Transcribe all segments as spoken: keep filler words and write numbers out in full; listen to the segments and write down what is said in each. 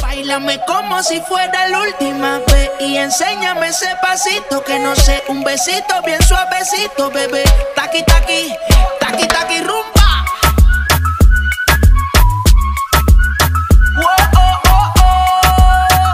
Báilame como si fuera la última vez y enséñame ese pasito que no sé, un besito bien suavecito, bebé. Taqui, taqui, taqui, taqui, rumba. Whoa, oh, oh, oh.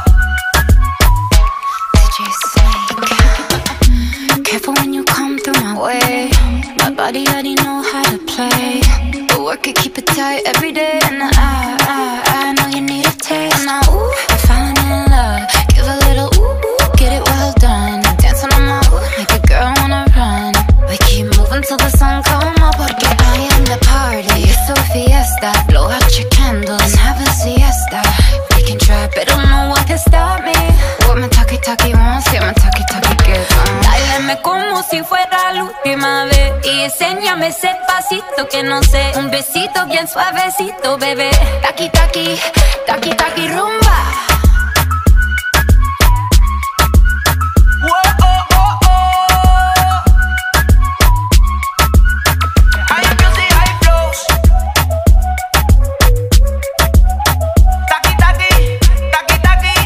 D J Snake. Careful when you come through my way. My body already know how to play. But work it, keep it tight every day. And I, I, I know you need a taste. Now, ooh, I'm falling in love. Give a little ooh, ooh, get it well done. Dancing on my ooh, make a girl wanna run. We keep moving till the sun come up. Porque I am the party. It's a fiesta. Blow out your candles and have a siesta. We can try, but don't know what can stop me. What my talkie talkie wants, yeah, my talkie talkie gets on. Báilame como si fuera la última vez y enséñame ese pasito que no sé, un besito bien suavecito, bebé. Taqui, taqui, taqui, taqui, rumba. Whoa, oh, oh, oh. High music, high flows. Taqui, taqui, taqui, taqui.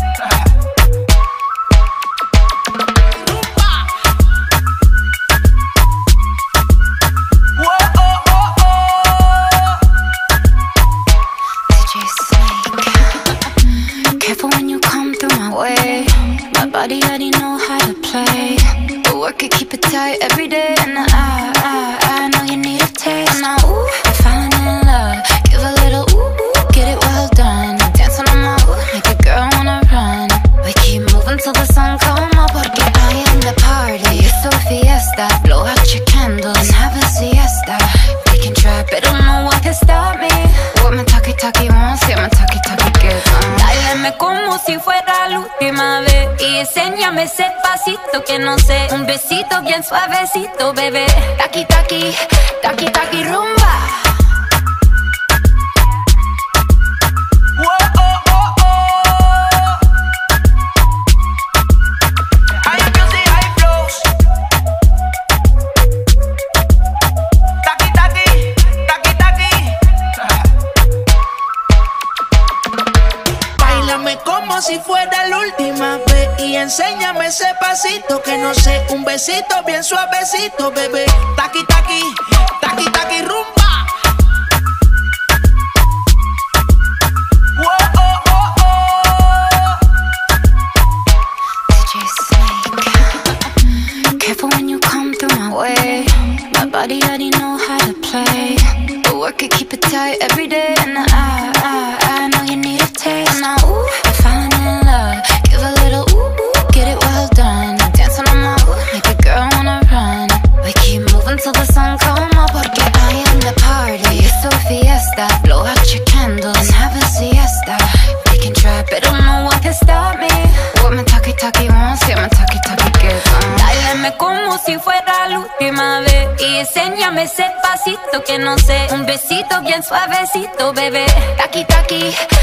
Rumba. Whoa, oh, oh, oh. D J Snake. Careful when you come through my way. My body already know how to play. But work it, keep it tight every day. And I, I, I know you need a taste. Now, ooh, I'm falling in love. Give a little ooh, ooh, get it well done. Dancing on my ooh, make a girl wanna run. We keep moving till the sun come up. Porque I am the party. It's a fiesta. Blow out your candles and have a siesta. We can try, but don't know what can stop me. What my talkie talkie wants, yeah, my talkie talkie gets on. Báilame como si fuera la última vez y enséñame ese pasito que no sé, un besito bien suavecito, bebé. Taqui, taqui, taqui, taqui, rumba. Whoa, oh, oh, oh. High music, high flows. Taqui, taqui, taqui, taqui. Báilame como si fuera la última vez y enséñame ese pasito que no sé, un besito bien suavecito, bebé. Taqui, taqui, taqui, taqui, rumba. Whoa, oh, oh, oh. D J Snake. Careful when you come through my way. My body already know how to play. But work it, keep it tight every day. And I, I, I know you need a taste. Now, ooh, I'm falling in love. Give a little ooh, ooh, get it well done. Dancing on my ooh, make a girl wanna run. We keep moving till the sun come up. Porque I am the party. It's a fiesta. Blow out your candles and have a siesta. We can try, but don't know what can stop me. What my talkie talkie wants, yeah, my talkie talkie gets on. Báilame como si fuera la última vez y enséñame ese pasito que no sé, un besito bien suavecito, bebé. Taqui, taqui,